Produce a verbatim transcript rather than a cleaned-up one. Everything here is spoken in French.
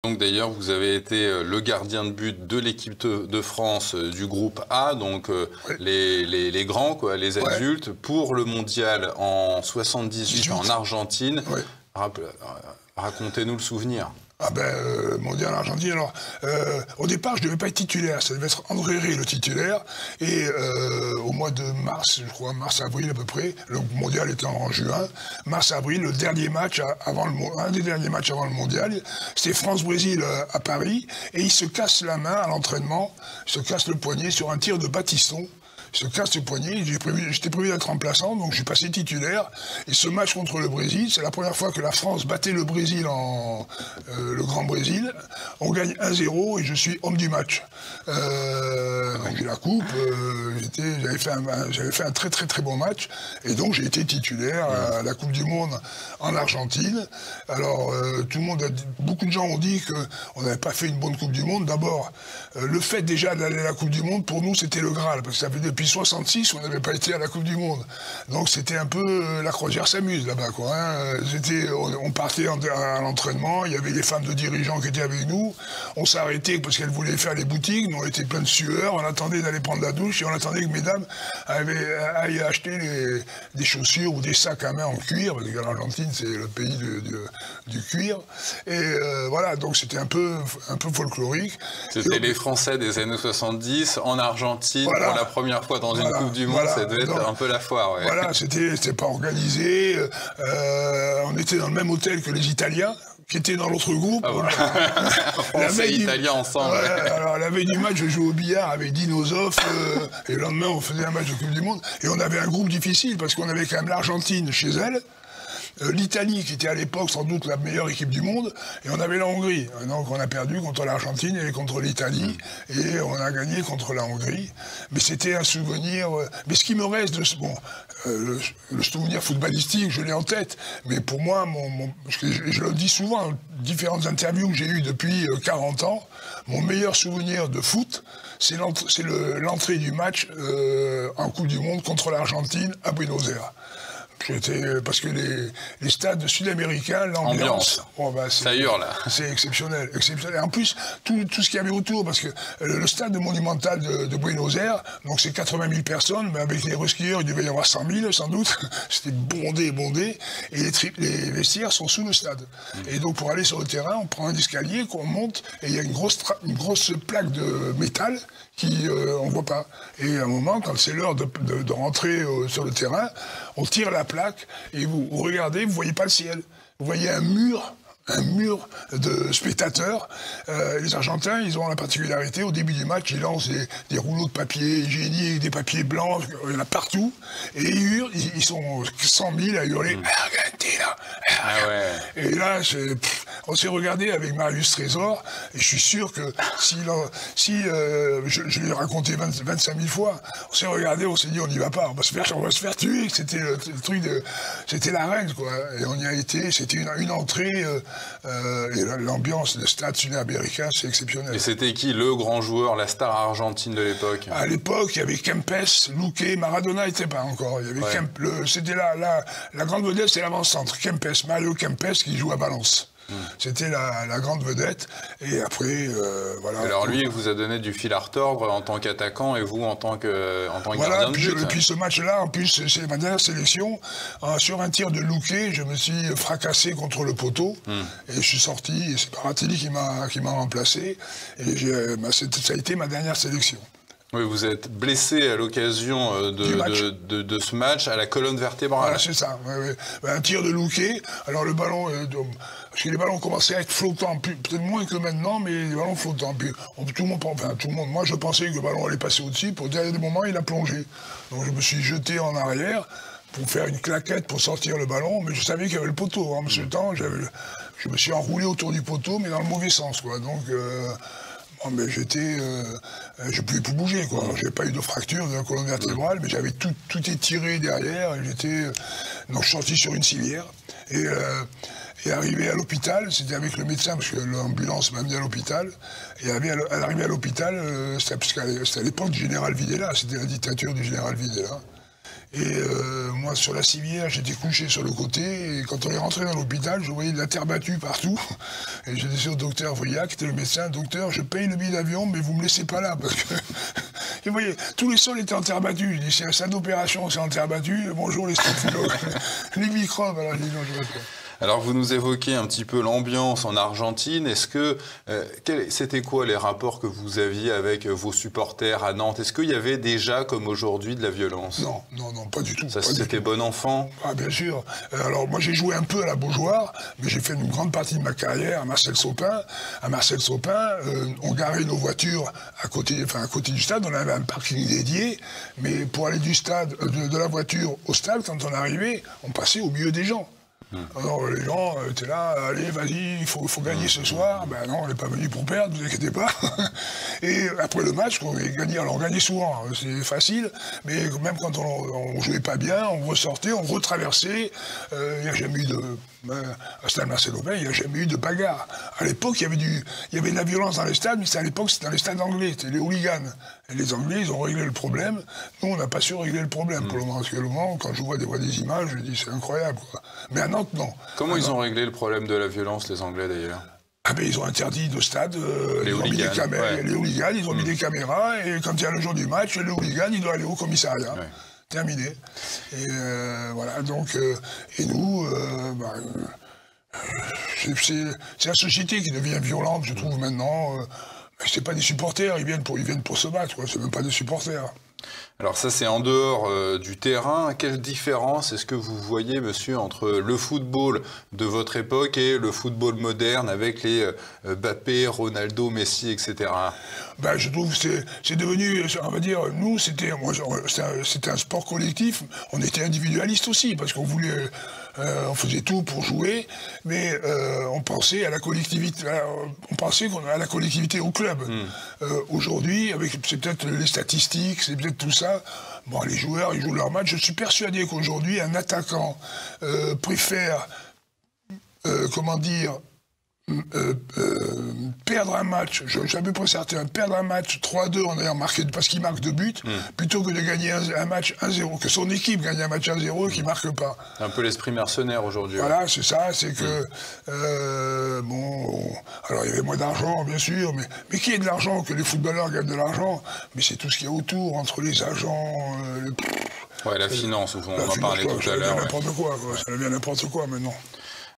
Donc d'ailleurs, vous avez été le gardien de but de l'équipe de France du groupe A, donc ouais. les, les, les grands, quoi, les adultes, ouais. pour le mondial en soixante-dix-huit en Argentine. Ouais. Racontez-nous le souvenir. Ah ben, euh, mondial Argentine, alors, euh, au départ, je ne devais pas être titulaire, ça devait être André Rey le titulaire, et euh, au mois de mars, je crois, mars-avril à peu près, le mondial était en juin, mars-avril, le dernier match, avant le, un des derniers matchs avant le mondial, c'était France-Brésil à Paris, et il se casse la main à l'entraînement, il se casse le poignet sur un tir de Battiston. Il se casse le poignet, j'étais prévu, prévu d'être remplaçant, donc je suis passé titulaire. Et ce match contre le Brésil, c'est la première fois que la France battait le Brésil en euh, le Grand Brésil. On gagne un zéro et je suis homme du match. Euh, donc j'ai la coupe, euh, j'avais fait, un, fait un très très très bon match. Et donc j'ai été titulaire à la Coupe du Monde en Argentine. Alors euh, tout le monde, a dit, beaucoup de gens ont dit qu'on n'avait pas fait une bonne Coupe du Monde. D'abord, euh, le fait déjà d'aller à la Coupe du Monde, pour nous c'était le Graal, parce que ça fait depuis Depuis soixante-six, on n'avait pas été à la Coupe du Monde. Donc c'était un peu euh, la croisière s'amuse là-bas, quoi. Hein. On, on partait en, à l'entraînement, il y avait des femmes de dirigeants qui étaient avec nous. On s'arrêtait parce qu'elles voulaient faire les boutiques, nous on était plein de sueur, on attendait d'aller prendre la douche et on attendait que mesdames avaient, aillent acheter les, des chaussures ou des sacs à main en cuir, parce que l'Argentine c'est le pays de, de, du cuir. Et euh, voilà, donc c'était un peu, un peu folklorique. C'était les Français des années soixante-dix en Argentine voilà. pour la première fois dans une voilà, Coupe du Monde, voilà, ça devait être donc, un peu la foire. Ouais. Voilà, c'était pas organisé. Euh, on était dans le même hôtel que les Italiens, qui étaient dans l'autre groupe. Ah, voilà. Français et Italiens ensemble. Ouais, alors, la veille du match, je jouais au billard avec Dino Zoff, euh, et le lendemain, on faisait un match de Coupe du Monde. Et on avait un groupe difficile, parce qu'on avait quand même l'Argentine chez elle, Euh, l'Italie, qui était à l'époque sans doute la meilleure équipe du monde, et on avait la Hongrie. Donc on a perdu contre l'Argentine et contre l'Italie, et on a gagné contre la Hongrie. Mais c'était un souvenir... Euh, mais ce qui me reste de ce... Bon, euh, le, le souvenir footballistique, je l'ai en tête, mais pour moi, mon, mon, je, je le dis souvent, dans différentes interviews que j'ai eues depuis quarante ans, mon meilleur souvenir de foot, c'est l'entrée du match euh, en Coupe du Monde contre l'Argentine à Buenos Aires. Parce que les, les stades sud-américains, l'ambiance, oh bah ça hurle. C'est exceptionnel, exceptionnel. En plus, tout, tout ce qu'il y avait autour, parce que le, le stade monumental de, de Buenos Aires, donc c'est quatre-vingt mille personnes, mais avec les reskieurs, il devait y avoir cent mille sans doute. C'était bondé, bondé, et les, les vestiaires sont sous le stade. Mmh. Et donc pour aller sur le terrain, on prend un escalier qu'on monte, et il y a une grosse, une grosse plaque de métal qui euh, on voit pas. Et à un moment, quand c'est l'heure de, de, de rentrer euh, sur le terrain, on tire la plaque et vous, vous regardez, vous voyez pas le ciel. Vous voyez un mur, un mur de spectateurs. Euh, les Argentins, ils ont la particularité, au début du match, ils lancent des, des rouleaux de papier hygiénique, des papiers blancs, il y en a partout. Et ils hurlent, ils, ils sont cent mille à hurler mmh. « Argentina !» Ah ouais. Et là, pff, on s'est regardé avec Marius Trésor, et je suis sûr que si, si euh, je, je l'ai raconté vingt-cinq mille fois, on s'est regardé, on s'est dit on n'y va pas, on va se faire, on va se faire tuer. C'était le, le truc de, c'était la reine quoi. Et on y a été, c'était une, une entrée, euh, euh, et l'ambiance, le stade sud-américain, c'est exceptionnel. Et c'était qui le grand joueur, la star argentine de l'époque? À l'époque, il y avait Kempes, Luque, Maradona n'était pas encore. Il y avait ouais. Kemp, le, c'était la, la, la grande vedette, c'est l'avant-centre, Kempes, Mario Kempes qui joue à Valence. Mmh. C'était la, la grande vedette, et après, euh, voilà. Alors lui, il vous a donné du fil à retordre en tant qu'attaquant, et vous en tant que, en tant que voilà, gardien de but. Voilà, puis ce match-là, en plus, c'est ma dernière sélection, euh, sur un tir de Luque, je me suis fracassé contre le poteau, mmh. et je suis sorti, et c'est Baratelli qui m'a qui m'a remplacé, et bah, ça a été ma dernière sélection. Oui, vous êtes blessé à l'occasion de, de, de, de ce match à la colonne vertébrale. Voilà, c'est ça. Ouais, ouais. Un tir de Luque. Alors le ballon, euh, de, parce que les ballons commençaient à être flottants, peut-être moins que maintenant, mais les ballons flottants. Puis on, tout le monde, enfin tout le monde. Moi, je pensais que le ballon allait passer au-dessus. Pour le dernier moment, il a plongé. Donc je me suis jeté en arrière pour faire une claquette pour sortir le ballon, mais je savais qu'il y avait le poteau. En ce temps, je me suis enroulé autour du poteau, mais dans le mauvais sens, quoi. Donc euh, Oh, mais j'étais, euh, je pouvais plus bouger, quoi. J'avais pas eu de fracture de la colonne vertébrale, mais j'avais tout, tout étiré derrière. Et j'étais, donc je suis sorti sur une civière et, euh, et arrivé à l'hôpital, c'était avec le médecin parce que l'ambulance m'a amené à l'hôpital. Et arrivé à l'arrivée à l'hôpital, euh, c'était à l'époque du général Videla, c'était la dictature du général Videla. Et euh, moi, sur la civière, j'étais couché sur le côté, et quand on est rentré dans l'hôpital, je voyais de la terre battue partout. Et j'ai dit au docteur Vriac, qui était le médecin, docteur, je paye le billet d'avion, mais vous me laissez pas là, parce que... Et vous voyez, tous les sols étaient en terre battue. Je dis, c'est un salle d'opération, c'est en terre battue, bonjour les staphylos, les microbes, alors je dis, non, je reste pas. Alors, vous nous évoquez un petit peu l'ambiance en Argentine. Est-ce que euh, c'était quoi les rapports que vous aviez avec vos supporters à Nantes? Est-ce qu'il y avait déjà, comme aujourd'hui, de la violence? Non, non, non, pas du tout. Ça, c'était bon enfant? Ah, bien sûr. Alors, moi, j'ai joué un peu à la Beaujoire, mais j'ai fait une grande partie de ma carrière à Marcel Sopin. À Marcel Sopin, euh, on garait nos voitures à côté, enfin, à côté du stade. On avait un parking dédié, mais pour aller du stade, de, de la voiture au stade, quand on arrivait, on passait au milieu des gens. Alors les gens euh, étaient là, allez, vas-y, il faut, faut gagner ce soir. Ben non, on n'est pas venu pour perdre, ne vous inquiétez pas. Et après le match, on gagnait, alors on gagnait souvent, c'est facile, mais même quand on ne jouait pas bien, on ressortait, on retraversait. Il euh, n'y a jamais eu de... Ben, à Stade Marcel-Aubin, il n'y a jamais eu de bagarre. À l'époque, il y avait du, il y avait de la violence dans les stades, mais à l'époque, c'était dans les stades anglais, c'était les hooligans. Et les Anglais, ils ont réglé le problème. Nous, on n'a pas su régler le problème. Mmh. Pour le moment, actuellement, quand je vois des, vois des images, je dis, c'est incroyable, quoi. Mais à Nantes, non. Comment à ils Nantes, ont réglé le problème de la violence, les Anglais, d'ailleurs? Ah ben, ils ont interdit de stade, euh, les ils ont hooligans, mis des caméras, ouais. Les hooligans, ils ont mmh. mis des caméras, et quand il y a le jour du match, le hooligan, il doit aller au commissariat. Ouais. Terminé. Et euh, voilà, donc, euh, et nous, euh, bah, c'est la société qui devient violente, je trouve, maintenant. Euh, c'est pas des supporters, ils viennent pour, ils viennent pour se battre, quoi. C'est même pas des supporters. Alors ça, c'est en dehors euh, du terrain. Quelle différence est-ce que vous voyez, monsieur, entre le football de votre époque et le football moderne avec les euh, Mbappé, Ronaldo, Messi, et cetera? Ben, je trouve que c'est devenu, on va dire, nous, c'était un, un sport collectif. On était individualiste aussi, parce qu'on voulait... Euh, on faisait tout pour jouer, mais euh, on pensait à la collectivité, à, on pensait qu'on à la collectivité au club. Mm. Euh, Aujourd'hui, avec c'est peut-être les statistiques, c'est peut-être tout ça. Bon, les joueurs, ils jouent leur match. Je suis persuadé qu'aujourd'hui, un attaquant euh, préfère, euh, comment dire, Euh, euh, perdre un match, j'ai à peu près certain, perdre un match trois deux en ayant marqué, parce qu'il marque deux buts, mm. plutôt que de gagner un, un match un zéro, que son équipe gagne un match un zéro et qu'il ne marque pas. Un peu l'esprit mercenaire aujourd'hui. Voilà, ouais. C'est ça, c'est que, mm. euh, bon, alors il y avait moins d'argent, bien sûr, mais, mais qui est de l'argent, que les footballeurs gagnent de l'argent, mais c'est tout ce qu'il y a autour, entre les agents, euh, les... Ouais, la finance, on la en finance, parlait tout ça à l'heure. Ça devient n'importe quoi, quoi, ça devient n'importe quoi maintenant.